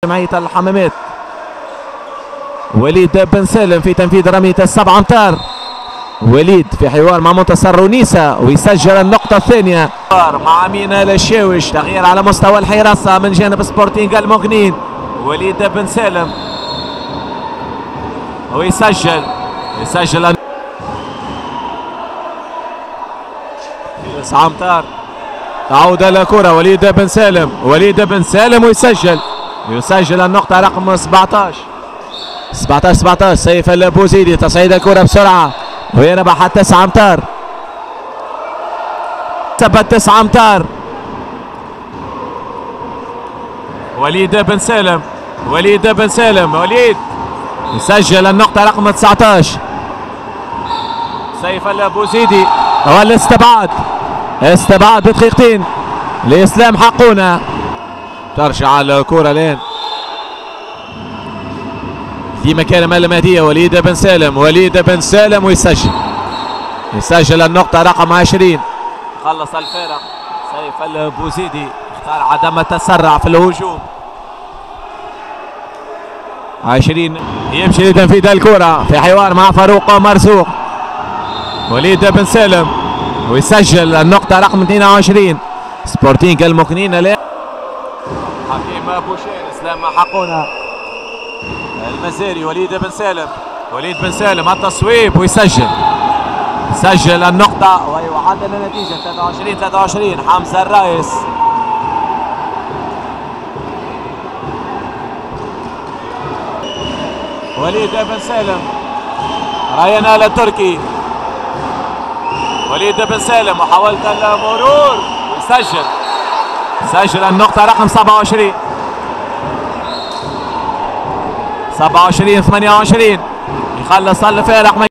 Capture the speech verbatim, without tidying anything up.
جمعية الحمامات. وليد بن سالم في تنفيذ رمية السبع امتار. وليد في حوار مع منتصر رونيسة ويسجل النقطة الثانية مع أمين الشاوش. تغيير على مستوى الحراسة من جانب سبورتينغ المغنين. وليد بن سالم ويسجل يسجل تسعة امتار. تعود الكرة وليد بن سالم. وليد بن سالم ويسجل يسجل النقطة رقم سبعطاش سبعطاش سبعطاش. سيف البوزيدي تصعيد الكرة بسرعة ويربح تسعة امتار. ثبت تسعة امتار. وليد بن سالم. وليد بن سالم. وليد يسجل النقطة رقم تسعطاش. سيف البوزيدي والاستبعاد استبعاد بدقيقتين لإسلام حقونا. ترجع الكرة الآن في مكان المهدية. وليد بن سالم. وليد بن سالم ويسجل يسجل النقطة رقم عشرين. خلص الفارق. سيف البوزيدي اختار عدم التسرع في الهجوم. عشرين يمشي لتنفيذ الكرة في حوار مع فاروق مرزوق. وليد بن سالم ويسجل النقطة رقم اثنين وعشرين. سبورتينغ المقنين الآن. حكيم بوشير. اسلام حقونا. المزاري. وليد بن سالم. وليد بن سالم التصويب ويسجل يسجل النقطة ويعدل النتيجة ثلاثة وعشرين ثلاثة وعشرين. حمزة الرايس. وليد بن سالم. ريان التركي. وليد بن سالم وحاولت المرور ويسجل يسجل النقطة رقم سبعة وعشرين سبعة وعشرين ثمانية وعشرين. يخلص الفارق.